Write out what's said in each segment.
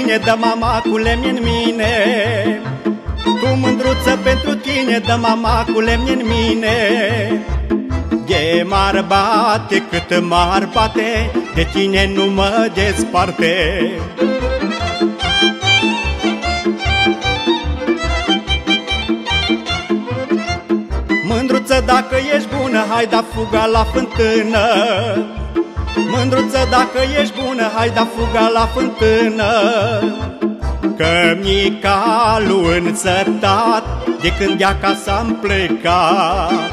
tine, dă mama cu lemn în mine. Tu mândruță pentru tine, dă mama cu lemn în mine. De m-ar bate cât m-ar bate, de tine nu mă desparte. Mândruță, dacă ești bună, hai da fuga la fântână. Mândruță, dacă ești bună, hai da fuga la fântână. Că mi-e calul înțătat de când de acasă am plecat.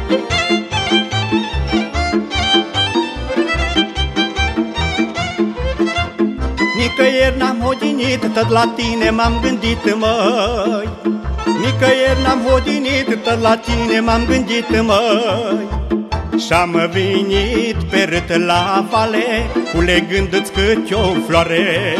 Nicăieri n-am hodinit, tot la tine m-am gândit, măi. Nicăieri n-am hodinit, tot la tine m-am gândit, măi. Și-am venit pe rât la vale, culegându-ți câte o floare.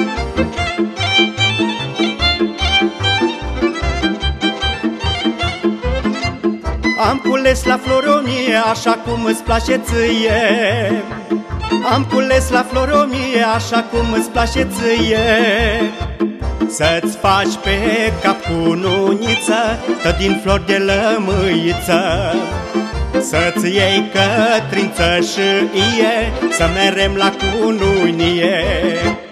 Am cules la flori o mie, așa cum îți place ție. Am cules la flori o mie, așa cum îți place ție. Să-ți faci pe cap cu nuniță, tot din flori de lămâiță. Să-ți iei cătrință și ie, să merem la cununie.